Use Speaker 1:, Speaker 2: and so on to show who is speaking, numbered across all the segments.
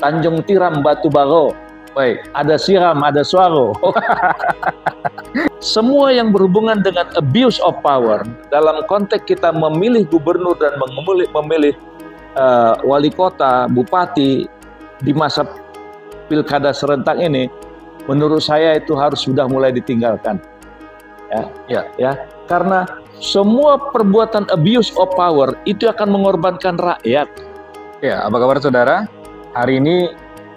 Speaker 1: Tanjung Tiram Batu Baro.
Speaker 2: Baik.
Speaker 1: Ada Siram, ada Suaro. Semua yang berhubungan dengan abuse of power dalam konteks kita memilih gubernur dan memilih wali kota, bupati di masa pilkada serentak ini, menurut saya itu harus sudah mulai ditinggalkan. Ya. Karena semua perbuatan abuse of power itu akan mengorbankan rakyat.
Speaker 2: Ya, apa kabar saudara? Hari ini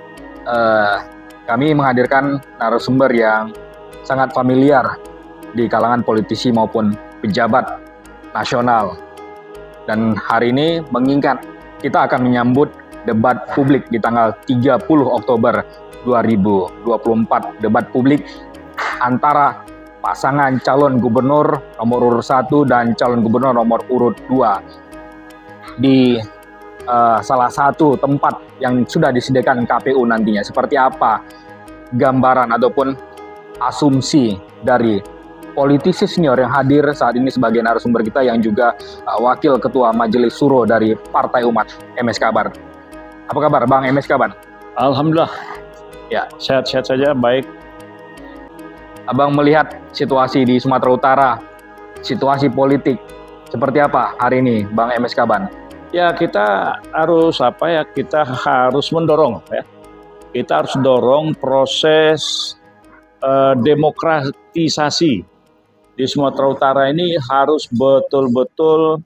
Speaker 2: kami menghadirkan narasumber yang sangat familiar di kalangan politisi maupun pejabat nasional. Dan hari ini mengingat kita akan menyambut debat publik di tanggal 30 Oktober 2024. Debat publik antara pasangan calon gubernur nomor urut 1 dan calon gubernur nomor urut 2 di salah satu tempat yang sudah disediakan KPU nantinya. Seperti apa gambaran ataupun asumsi dari politisi senior yang hadir saat ini sebagai narasumber kita yang juga wakil ketua Majelis Suro dari Partai Umat, MS Kabar. Apa kabar Bang MS Kabar?
Speaker 1: Alhamdulillah. Ya, sehat-sehat saja, baik.
Speaker 2: Abang melihat situasi di Sumatera Utara, situasi politik seperti apa hari ini Bang MS Kabar?
Speaker 1: Ya, kita harus kita harus mendorong ya. Kita harus dorong proses demokratisasi di Sumatera Utara ini harus betul-betul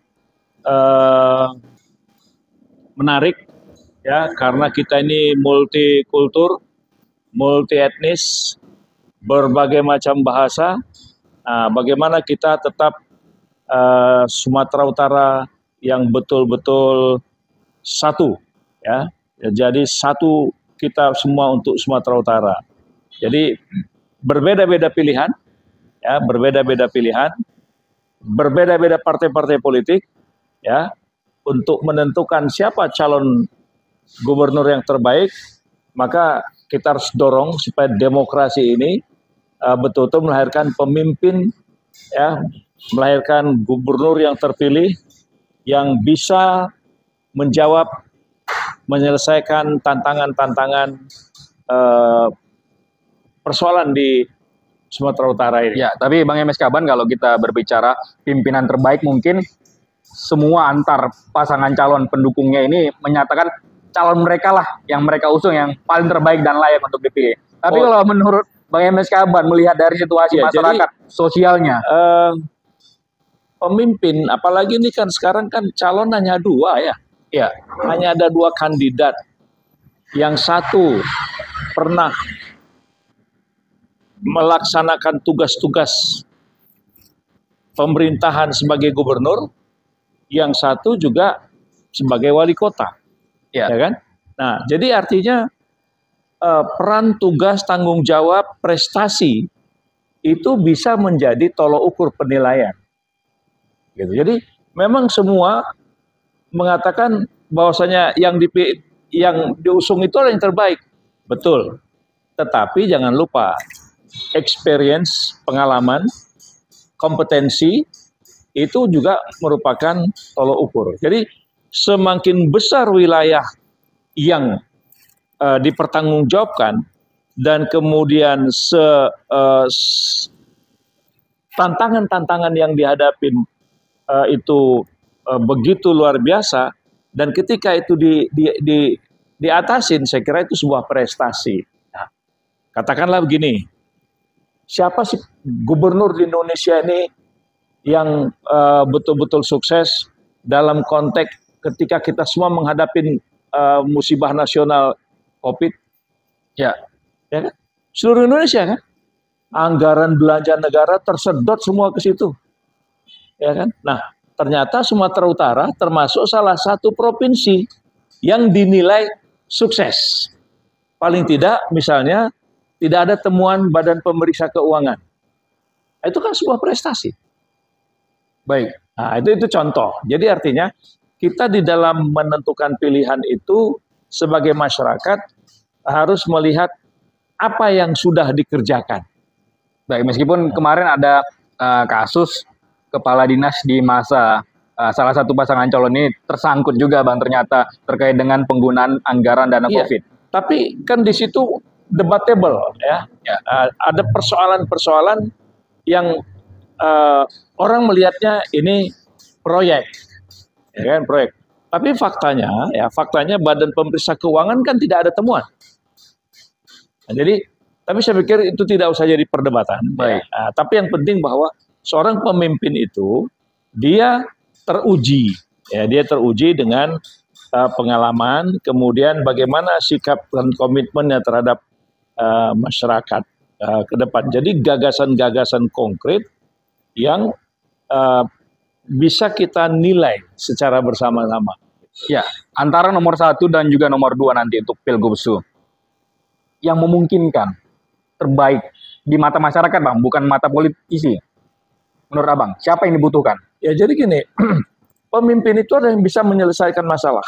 Speaker 1: menarik ya, karena kita ini multikultur, multi etnis, berbagai macam bahasa. Nah, bagaimana kita tetap Sumatera Utara yang betul-betul satu ya. Jadi satu kita semua untuk Sumatera Utara. Jadi berbeda-beda pilihan ya, berbeda-beda pilihan, berbeda-beda partai-partai politik ya, untuk menentukan siapa calon gubernur yang terbaik. Maka kita harus dorong supaya demokrasi ini betul-betul melahirkan pemimpin ya, melahirkan gubernur yang terpilih yang bisa menjawab, menyelesaikan tantangan-tantangan persoalan di Sumatera Utara ini.
Speaker 2: Ya, tapi Bang MS Kaban, kalau kita berbicara pimpinan terbaik, mungkin semua antar pasangan calon pendukungnya ini menyatakan calon mereka lah yang mereka usung yang paling terbaik dan layak untuk dipilih. Tapi kalau menurut Bang MS Kaban melihat dari situasi masyarakat, sosialnya,
Speaker 1: pemimpin, apalagi ini kan sekarang kan calon hanya dua ya. Ya, hanya ada dua kandidat. Yang satu pernah melaksanakan tugas-tugas pemerintahan sebagai gubernur, yang satu juga sebagai wali kota. Ya kan? Nah, jadi artinya peran, tugas, tanggung jawab, prestasi itu bisa menjadi tolok ukur penilaian. Gitu. Jadi memang semua mengatakan bahwasanya yang diusung itu adalah yang terbaik, betul. Tetapi jangan lupa experience, pengalaman, kompetensi itu juga merupakan tolok ukur. Jadi semakin besar wilayah yang dipertanggungjawabkan dan kemudian tantangan-tantangan yang dihadapin itu begitu luar biasa, dan ketika itu diatasin, saya kira itu sebuah prestasi. Nah, katakanlah begini, siapa sih gubernur di Indonesia ini yang betul-betul sukses dalam konteks ketika kita semua menghadapi musibah nasional COVID? Ya kan? Seluruh Indonesia kan? Anggaran belanja negara tersedot semua ke situ. Ya kan? Nah, ternyata Sumatera Utara termasuk salah satu provinsi yang dinilai sukses. Paling tidak misalnya tidak ada temuan Badan Pemeriksa Keuangan. Itu kan sebuah prestasi. Baik. Nah, itu contoh. Jadi artinya kita di dalam menentukan pilihan itu sebagai masyarakat harus melihat apa yang sudah dikerjakan.
Speaker 2: Baik, meskipun kemarin ada kasus kepala dinas di masa salah satu pasangan calon ini tersangkut juga Bang, ternyata terkait dengan penggunaan anggaran dana COVID.
Speaker 1: Tapi kan di situ debatable ya. Ada persoalan-persoalan yang orang melihatnya ini proyek, ya kan, proyek. Tapi faktanya Badan Pemeriksa Keuangan kan tidak ada temuan. Nah, jadi, tapi saya pikir itu tidak usah jadi perdebatan.
Speaker 2: Baik.
Speaker 1: Ya. Tapi yang penting bahwa seorang pemimpin itu dia teruji, ya, dia teruji dengan pengalaman, kemudian bagaimana sikap dan komitmennya terhadap masyarakat ke depan. Jadi gagasan-gagasan konkret yang bisa kita nilai secara bersama-sama.
Speaker 2: Ya, antara nomor 1 dan juga nomor 2 nanti untuk Pilgubsu yang memungkinkan terbaik di mata masyarakat, Bang, bukan mata politisi. Menurut Abang, siapa yang dibutuhkan?
Speaker 1: Ya, jadi gini, pemimpin itu ada yang bisa menyelesaikan masalah.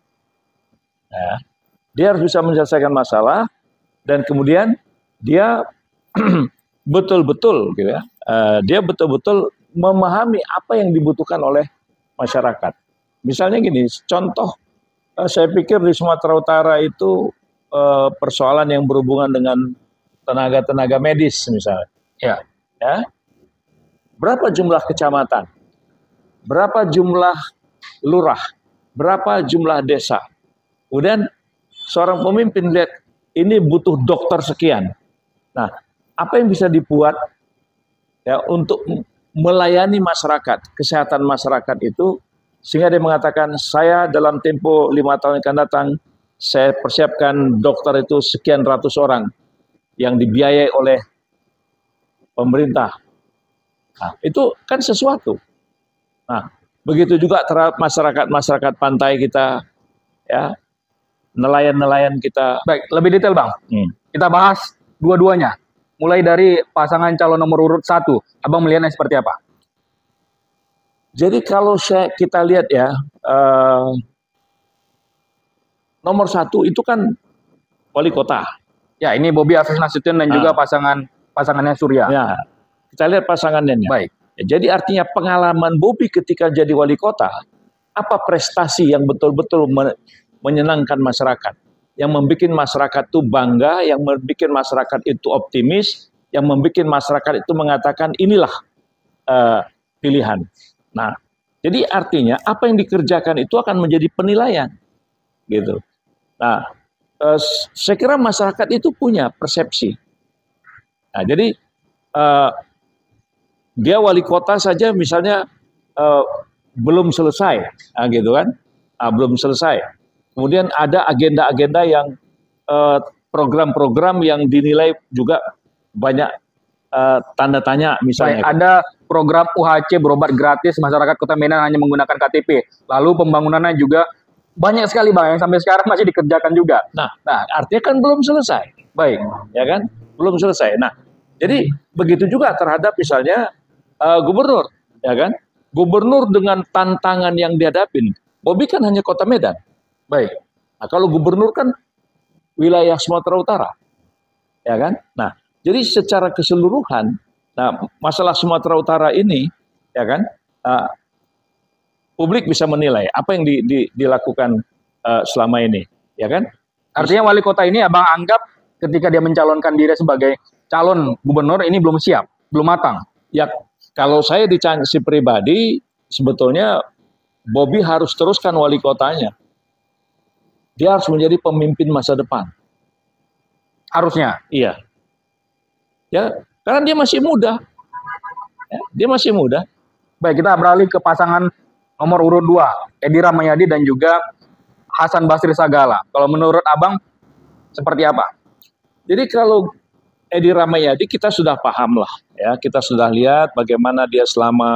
Speaker 1: Ya, dia harus bisa menyelesaikan masalah dan kemudian dia betul-betul gitu ya. Dia betul-betul memahami apa yang dibutuhkan oleh masyarakat. Misalnya gini, contoh saya pikir di Sumatera Utara itu persoalan yang berhubungan dengan tenaga-tenaga medis misalnya. Ya. Berapa jumlah kecamatan? Berapa jumlah lurah? Berapa jumlah desa? Kemudian seorang pemimpin lihat ini butuh dokter sekian. Nah, apa yang bisa dibuat ya untuk melayani masyarakat, kesehatan masyarakat itu, sehingga dia mengatakan saya dalam tempo 5 tahun yang akan datang saya persiapkan dokter itu sekian ratus orang yang dibiayai oleh pemerintah. Nah, itu kan sesuatu. Nah, begitu juga terhadap masyarakat pantai kita, ya, nelayan-nelayan kita.
Speaker 2: Baik, lebih detail, Bang. Kita bahas dua-duanya. Mulai dari pasangan calon nomor urut 1, Abang melihatnya seperti apa?
Speaker 1: Jadi kalau kita lihat ya, nomor 1 itu kan wali kota.
Speaker 2: Ya, ini Bobi Afif Nasution dan juga pasangannya Surya.
Speaker 1: Ya, kita lihat pasangannya.
Speaker 2: Baik.
Speaker 1: Ya, jadi artinya pengalaman Bobi ketika jadi wali kota, apa prestasi yang betul-betul menyenangkan masyarakat, yang membuat masyarakat itu bangga, yang membuat masyarakat itu optimis, yang membuat masyarakat itu mengatakan inilah pilihan. Nah, jadi artinya apa yang dikerjakan itu akan menjadi penilaian, gitu. Nah, saya kira masyarakat itu punya persepsi. Nah, jadi dia wali kota saja misalnya belum selesai, gitu kan? Belum selesai. Kemudian ada agenda-agenda yang program-program yang dinilai juga banyak tanda tanya misalnya.
Speaker 2: Baik, ada program UHC berobat gratis masyarakat Kota Medan hanya menggunakan KTP. Lalu pembangunannya juga banyak sekali, Bang, yang sampai sekarang masih dikerjakan juga.
Speaker 1: Nah, artinya kan belum selesai.
Speaker 2: Baik,
Speaker 1: ya kan? Belum selesai. Nah, jadi begitu juga terhadap misalnya gubernur, ya kan? Gubernur dengan tantangan yang dihadapin. Bobi kan hanya Kota Medan.
Speaker 2: baik.
Speaker 1: Nah, kalau gubernur kan wilayah Sumatera Utara, ya kan? Nah, jadi secara keseluruhan, nah masalah Sumatera Utara ini, ya kan? Publik bisa menilai apa yang dilakukan selama ini, ya kan?
Speaker 2: Artinya wali kota ini Abang anggap ketika dia mencalonkan diri sebagai calon gubernur ini belum siap, belum matang.
Speaker 1: Ya, kalau saya si pribadi, sebetulnya Bobi harus teruskan wali kotanya. Dia harus menjadi pemimpin masa depan.
Speaker 2: Harusnya.
Speaker 1: Iya. Ya, karena dia masih muda. Ya, dia masih muda.
Speaker 2: Baik, kita beralih ke pasangan nomor urut 2, Edi Rahmayadi dan juga Hasan Basri Sagala. Kalau menurut Abang, seperti apa?
Speaker 1: Jadi kalau Edi Rahmayadi kita sudah paham lah. Ya, kita sudah lihat bagaimana dia selama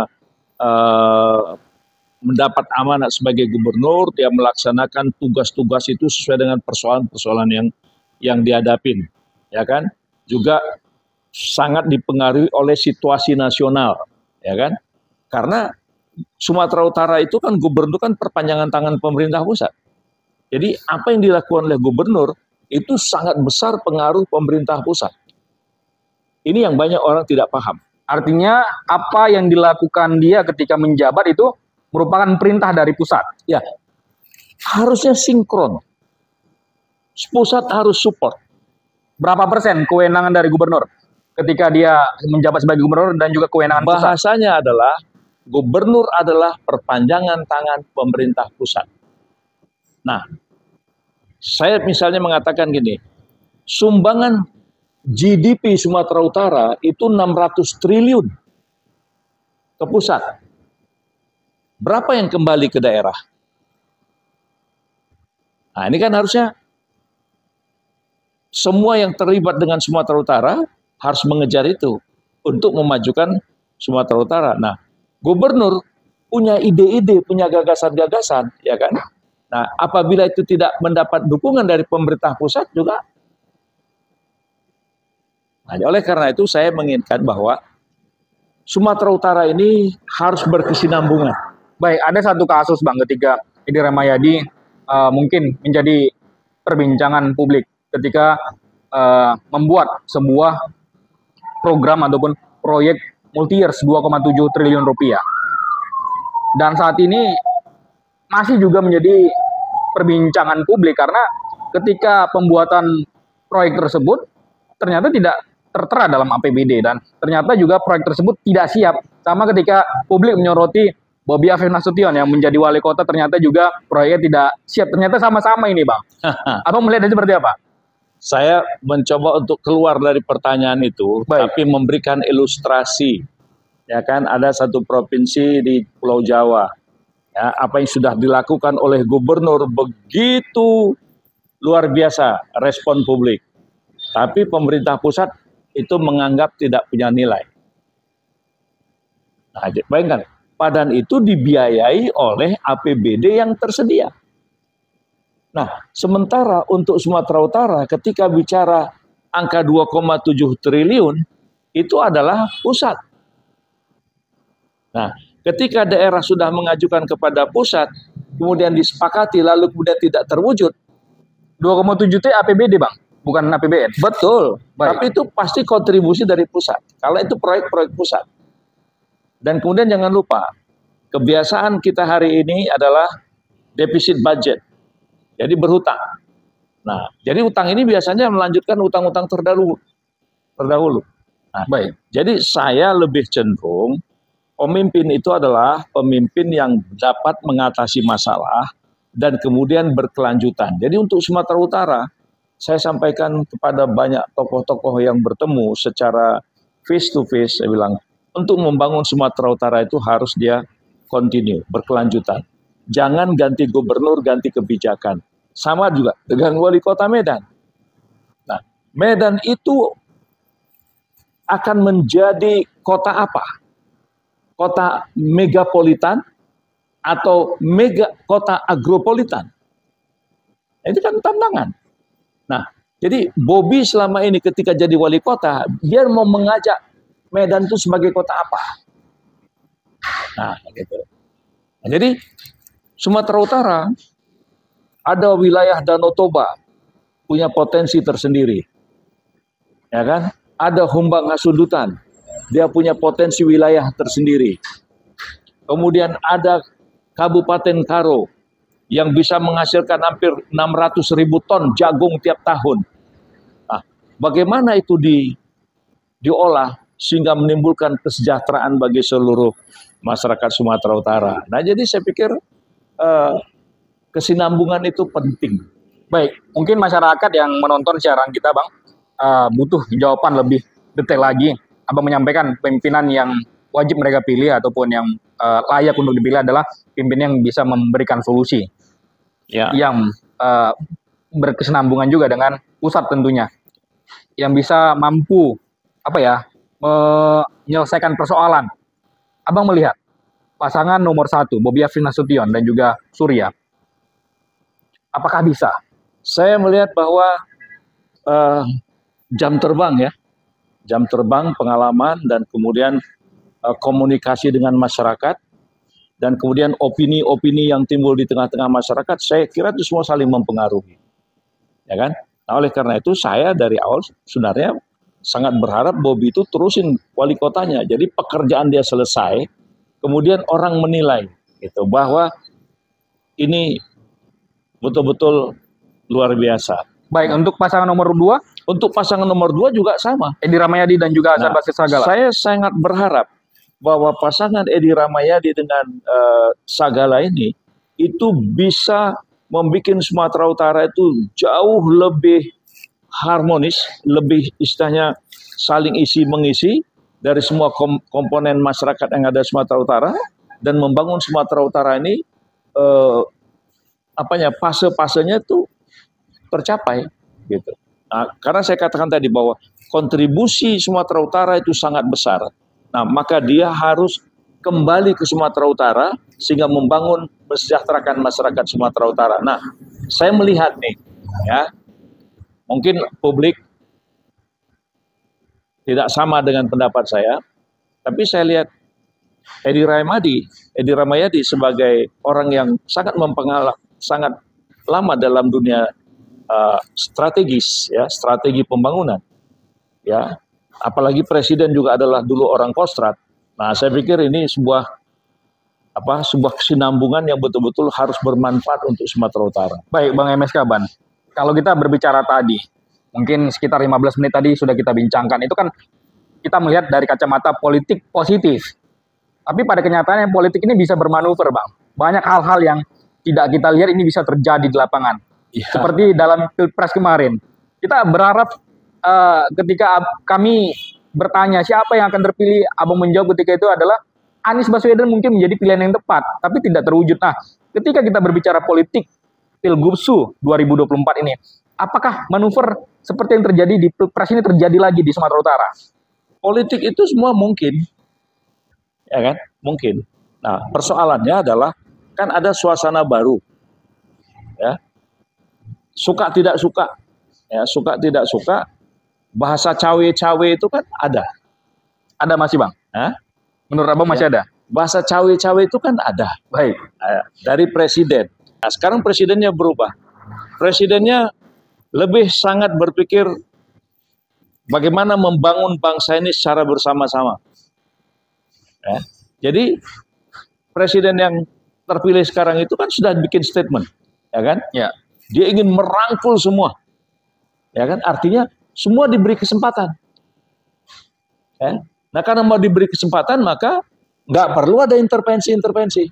Speaker 1: mendapat amanat sebagai gubernur, dia melaksanakan tugas-tugas itu sesuai dengan persoalan-persoalan yang dihadapin, ya kan? Juga sangat dipengaruhi oleh situasi nasional, ya kan? Karena Sumatera Utara itu kan gubernur kan perpanjangan tangan pemerintah pusat. Jadi apa yang dilakukan oleh gubernur itu sangat besar pengaruh pemerintah pusat. Ini yang banyak orang tidak paham.
Speaker 2: Artinya apa yang dilakukan dia ketika menjabat itu merupakan perintah dari pusat.
Speaker 1: Ya, harusnya sinkron. Pusat harus support.
Speaker 2: Berapa persen kewenangan dari gubernur ketika dia menjabat sebagai gubernur dan juga kewenangan pusat?
Speaker 1: Bahasanya adalah gubernur adalah perpanjangan tangan pemerintah pusat. Nah, saya misalnya mengatakan gini, sumbangan GDP Sumatera Utara itu 600 triliun ke pusat. Berapa yang kembali ke daerah? Nah, ini kan harusnya semua yang terlibat dengan Sumatera Utara harus mengejar itu untuk memajukan Sumatera Utara. Nah, gubernur punya ide-ide, punya gagasan-gagasan, ya kan? Nah, apabila itu tidak mendapat dukungan dari pemerintah pusat juga. Nah, oleh karena itu saya menginginkan bahwa Sumatera Utara ini harus berkesinambungan.
Speaker 2: Baik, ada satu kasus Bang ketika Edi Rahmayadi mungkin menjadi perbincangan publik ketika membuat sebuah program ataupun proyek multi-years 2,7 triliun rupiah. Dan saat ini masih juga menjadi perbincangan publik karena ketika pembuatan proyek tersebut ternyata tidak tertera dalam APBD dan ternyata juga proyek tersebut tidak siap. Sama ketika publik menyoroti Bobi Afif Nasution yang menjadi wali kota ternyata juga proyeknya tidak siap. Ternyata sama-sama ini Bang. Abang melihatnya seperti apa?
Speaker 1: Saya mencoba untuk keluar dari pertanyaan itu, tapi memberikan ilustrasi. Ya kan, ada satu provinsi di Pulau Jawa. Ya, apa yang sudah dilakukan oleh gubernur begitu luar biasa respon publik. Tapi pemerintah pusat itu menganggap tidak punya nilai. Nah, bayangkan, padahal itu dibiayai oleh APBD yang tersedia. Nah, sementara untuk Sumatera Utara ketika bicara angka 2,7 triliun itu adalah pusat. Nah, ketika daerah sudah mengajukan kepada pusat, kemudian disepakati lalu kemudian tidak terwujud.
Speaker 2: 2,7 itu APBD Bang, bukan APBN.
Speaker 1: Betul, tapi itu pasti kontribusi dari pusat. Kalau itu proyek-proyek pusat. Dan kemudian jangan lupa, kebiasaan kita hari ini adalah defisit budget. Jadi berhutang. Nah, jadi utang ini biasanya melanjutkan utang-utang terdahulu. Nah, jadi saya lebih cenderung pemimpin itu adalah pemimpin yang dapat mengatasi masalah dan kemudian berkelanjutan. Jadi untuk Sumatera Utara, saya sampaikan kepada banyak tokoh-tokoh yang bertemu secara face to face, saya bilang, untuk membangun Sumatera Utara itu harus dia continue, berkelanjutan. Jangan ganti gubernur, ganti kebijakan. Sama juga dengan wali kota Medan. Nah, Medan itu akan menjadi kota apa? Kota megapolitan atau kota agropolitan? Itu kan tantangan. Nah, jadi Bobi selama ini ketika jadi wali kota, dia mau mengajak Medan itu sebagai kota apa? Nah, gitu. Nah, jadi Sumatera Utara ada wilayah Danau Toba punya potensi tersendiri, ya kan? Ada Humbang Hasundutan, dia punya potensi wilayah tersendiri. Kemudian ada Kabupaten Karo yang bisa menghasilkan hampir 600.000 ton jagung tiap tahun. Nah, bagaimana itu diolah sehingga menimbulkan kesejahteraan bagi seluruh masyarakat Sumatera Utara. Nah, jadi saya pikir kesinambungan itu penting.
Speaker 2: Baik, mungkin masyarakat yang menonton siaran kita, Bang, butuh jawaban lebih detail lagi. Abang menyampaikan pimpinan yang wajib mereka pilih ataupun yang layak untuk dipilih adalah pimpinan yang bisa memberikan solusi, yang berkesinambungan juga dengan pusat tentunya, yang bisa mampu menyelesaikan persoalan. Abang melihat pasangan nomor 1 Bobi Afif Nasution dan juga Surya, apakah bisa?
Speaker 1: Saya melihat bahwa jam terbang, pengalaman, dan kemudian komunikasi dengan masyarakat, dan kemudian opini-opini yang timbul di tengah-tengah masyarakat, saya kira itu semua saling mempengaruhi, ya kan? Nah, oleh karena itu saya dari awal sebenarnya sangat berharap Bobi itu terusin wali kotanya, jadi pekerjaan dia selesai, kemudian orang menilai, gitu, bahwa ini betul-betul luar biasa.
Speaker 2: Baik, untuk pasangan nomor 2,
Speaker 1: Untuk pasangan nomor 2 juga sama.
Speaker 2: Edi Rahmayadi dan juga Hasan Basri Sagala.
Speaker 1: Saya sangat berharap bahwa pasangan Edi Rahmayadi dengan Sagala ini itu bisa membuat Sumatera Utara itu jauh lebih harmonis, lebih istilahnya saling isi mengisi dari semua komponen masyarakat yang ada di Sumatera Utara, dan membangun Sumatera Utara ini fase-fasenya itu tercapai gitu. Nah, karena saya katakan tadi bahwa kontribusi Sumatera Utara itu sangat besar. Nah, maka dia harus kembali ke Sumatera Utara sehingga membangun, mesejahterakan masyarakat Sumatera Utara. Nah, saya melihat nih, ya, mungkin publik tidak sama dengan pendapat saya, tapi saya lihat Edi Rahmayadi sebagai orang yang sangat sangat lama dalam dunia strategis, ya, strategi pembangunan, ya, apalagi presiden juga adalah dulu orang Kostrad. Nah, saya pikir ini sebuah kesinambungan yang betul-betul harus bermanfaat untuk Sumatera Utara.
Speaker 2: Baik, Bang MS Kaban, kalau kita berbicara tadi, mungkin sekitar 15 menit tadi sudah kita bincangkan, itu kan kita melihat dari kacamata politik positif. Tapi pada kenyataannya politik ini bisa bermanuver, Bang. Banyak hal-hal yang tidak kita lihat ini bisa terjadi di lapangan. Ya. Seperti dalam Pilpres kemarin. Kita berharap ketika kami bertanya siapa yang akan terpilih, Abang menjawab ketika itu adalah Anies Baswedan mungkin menjadi pilihan yang tepat, tapi tidak terwujud. Nah, ketika kita berbicara politik Pilgubsu 2024 ini, apakah manuver seperti yang terjadi di Pilpres ini terjadi lagi di Sumatera Utara?
Speaker 1: Politik itu semua mungkin, ya kan? Mungkin. Nah, persoalannya adalah kan ada suasana baru, ya. Suka tidak suka, ya, suka tidak suka, bahasa cawe-cawe itu kan ada
Speaker 2: masih, Bang?
Speaker 1: Hah?
Speaker 2: Menurut Abang masih ada?
Speaker 1: Bahasa cawe-cawe itu kan ada.
Speaker 2: Baik.
Speaker 1: Dari presiden. Nah, sekarang presidennya berubah. Presidennya lebih sangat berpikir bagaimana membangun bangsa ini secara bersama-sama. Ya. Jadi presiden yang terpilih sekarang itu kan sudah bikin statement, ya kan?
Speaker 2: Ya.
Speaker 1: Dia ingin merangkul semua, ya kan? Artinya semua diberi kesempatan. Ya. Nah, karena mau diberi kesempatan, maka nggak perlu ada intervensi-intervensi.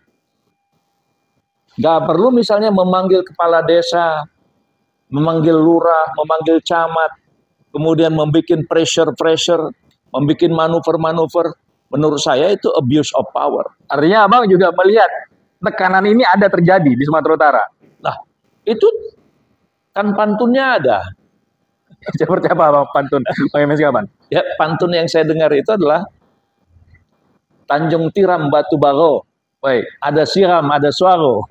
Speaker 1: Nggak perlu misalnya memanggil kepala desa, memanggil lurah, memanggil camat, kemudian membuat pressure, membuat manuver-manuver. Menurut saya itu abuse of power.
Speaker 2: Artinya Abang juga melihat tekanan ini ada terjadi di Sumatera Utara.
Speaker 1: Nah, itu kan pantunnya ada.
Speaker 2: Seperti apa Bang pantun? Bang MS Kaban?
Speaker 1: Ya, pantun yang saya dengar itu adalah Tanjung Tiram Batu Baro.
Speaker 2: Baik.
Speaker 1: Ada siram, ada suaro.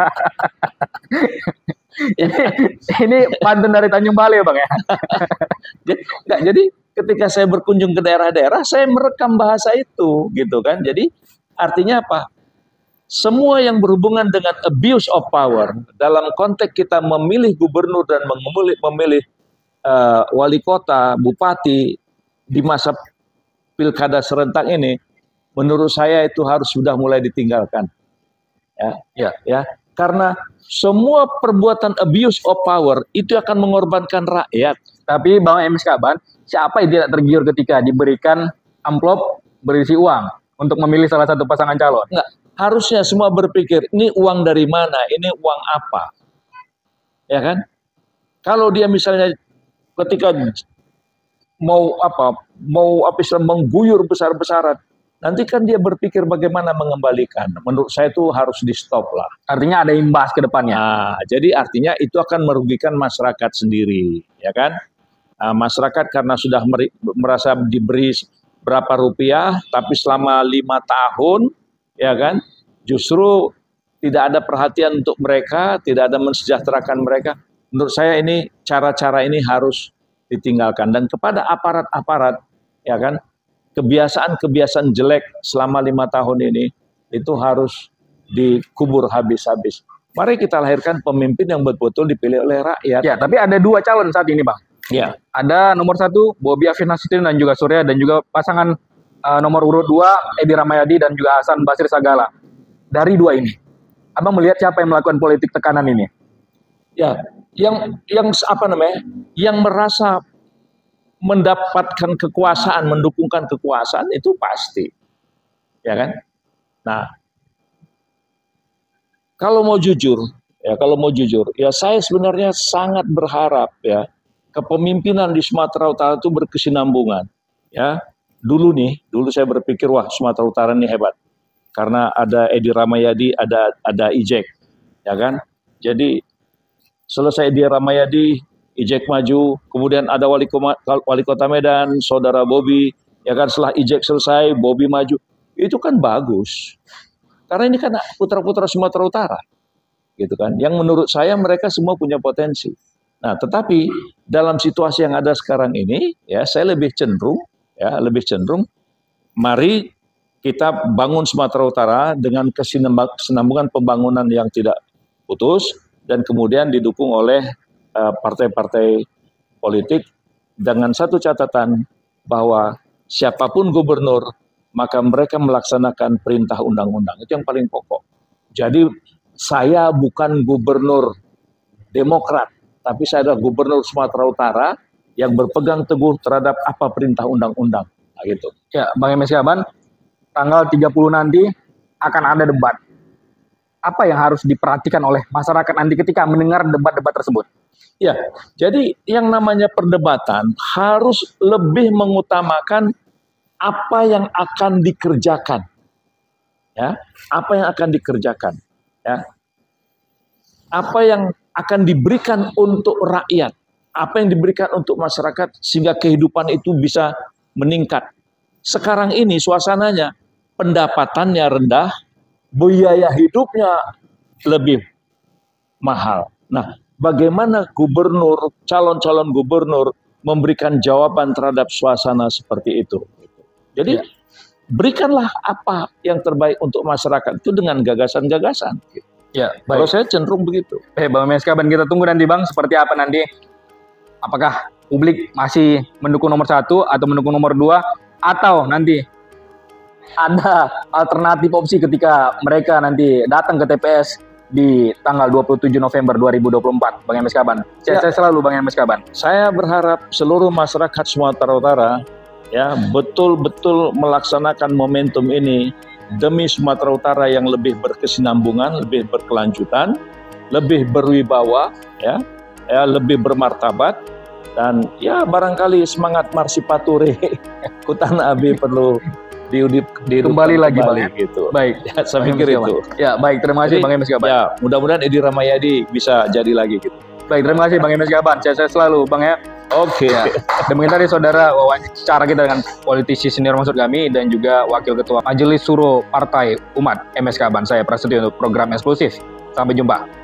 Speaker 2: ini pantun dari Tanjung Balai Bang ya?
Speaker 1: Jadi ketika saya berkunjung ke daerah-daerah, saya merekam bahasa itu, gitu kan. Jadi artinya apa? Semua yang berhubungan dengan abuse of power dalam konteks kita memilih gubernur dan memilih wali kota, bupati di masa pilkada serentak ini, menurut saya itu harus sudah mulai ditinggalkan. Ya. Karena semua perbuatan abuse of power itu akan mengorbankan rakyat.
Speaker 2: Tapi Bang MS Kaban, siapa yang tidak tergiur ketika diberikan amplop berisi uang untuk memilih salah satu pasangan calon?
Speaker 1: Enggak, harusnya semua berpikir, ini uang dari mana, ini uang apa? Ya kan? Kalau dia misalnya ketika mau mengguyur besar-besaran, nanti kan dia berpikir bagaimana mengembalikan. Menurut saya itu harus di stop lah.
Speaker 2: Artinya ada imbas ke depannya.
Speaker 1: Nah, jadi artinya itu akan merugikan masyarakat sendiri, ya kan? Masyarakat karena sudah merasa diberi berapa rupiah, tapi selama 5 tahun, ya kan, justru tidak ada perhatian untuk mereka, tidak ada mensejahterakan mereka. Menurut saya ini cara-cara ini harus ditinggalkan. Dan kepada aparat-aparat, ya kan, kebiasaan-kebiasaan jelek selama 5 tahun ini itu harus dikubur habis-habis. Mari kita lahirkan pemimpin yang betul-betul dipilih oleh rakyat.
Speaker 2: Ya, tapi ada 2 calon saat ini, Bang.
Speaker 1: Ya.
Speaker 2: Ada nomor 1 Bobi Afif Nasution dan juga Surya, dan juga pasangan nomor urut 2 Edi Rahmayadi dan juga Hasan Basri Sagala. Dari 2 ini, Abang melihat siapa yang melakukan politik tekanan ini?
Speaker 1: Ya, yang apa namanya? Yang merasa mendapatkan kekuasaan, mendukungkan kekuasaan itu pasti, ya kan? Nah, kalau mau jujur, ya saya sebenarnya sangat berharap ya kepemimpinan di Sumatera Utara itu berkesinambungan. Ya, dulu saya berpikir wah Sumatera Utara ini hebat karena ada Edi Ramayadi, ada Ijek, ya kan? Jadi selesai Edi Ramayadi, Ijek maju, kemudian ada wali kota Medan, saudara Bobi, ya kan? Setelah Ijek selesai, Bobi maju, itu kan bagus. Karena ini kan putra-putra Sumatera Utara, gitu kan? Yang menurut saya mereka semua punya potensi. Nah, tetapi dalam situasi yang ada sekarang ini, ya saya lebih cenderung, mari kita bangun Sumatera Utara dengan kesinambungan pembangunan yang tidak putus dan kemudian didukung oleh partai-partai politik dengan satu catatan bahwa siapapun gubernur maka mereka melaksanakan perintah undang-undang. Itu yang paling pokok. Jadi saya bukan gubernur Demokrat, tapi saya adalah gubernur Sumatera Utara yang berpegang teguh terhadap apa perintah undang-undang. Nah, gitu.
Speaker 2: Ya, Bang MS Kaban, tanggal 30 nanti akan ada debat. Apa yang harus diperhatikan oleh masyarakat nanti ketika mendengar debat-debat tersebut?
Speaker 1: Ya, jadi yang namanya perdebatan harus lebih mengutamakan apa yang akan dikerjakan. Ya, apa yang akan dikerjakan, ya. Apa yang akan diberikan untuk rakyat, apa yang diberikan untuk masyarakat sehingga kehidupan itu bisa meningkat. Sekarang ini suasananya pendapatannya rendah, biaya hidupnya lebih mahal. Nah, bagaimana gubernur, calon-calon gubernur memberikan jawaban terhadap suasana seperti itu? Jadi berikanlah apa yang terbaik untuk masyarakat itu dengan gagasan-gagasan.
Speaker 2: Ya,
Speaker 1: kalau saya cenderung begitu.
Speaker 2: Bang MS Kaban, kita tunggu nanti Bang, seperti apa nanti. Apakah publik masih mendukung nomor 1 atau mendukung nomor 2, atau nanti ada alternatif opsi ketika mereka nanti datang ke TPS di tanggal 27 November 2024, Bang MS Kaban. Saya selalu Bang MS Kaban.
Speaker 1: Saya berharap seluruh masyarakat Sumatera Utara ya betul-betul melaksanakan momentum ini demi Sumatera Utara yang lebih berkesinambungan, lebih berkelanjutan, lebih berwibawa, ya lebih bermartabat, dan ya barangkali semangat Marsipaturi Kutana Abi perlu
Speaker 2: kembali lagi Bang,
Speaker 1: gitu.
Speaker 2: Baik,
Speaker 1: ya, saya pikir itu.
Speaker 2: Ya, baik, terima kasih Bang MS Kaban.
Speaker 1: Ya, mudah-mudahan Edi Ramayadi bisa jadi lagi gitu.
Speaker 2: Baik, terima kasih Bang MS Kaban. Saya selalu Bang ya.
Speaker 1: Oke.
Speaker 2: Ya. Demikian tadi saudara wawancara kita dengan politisi senior maksud kami dan juga Wakil Ketua Majelis Suro Partai Umat MS Kaban. Saya Prasetyo untuk program eksklusif. Sampai jumpa.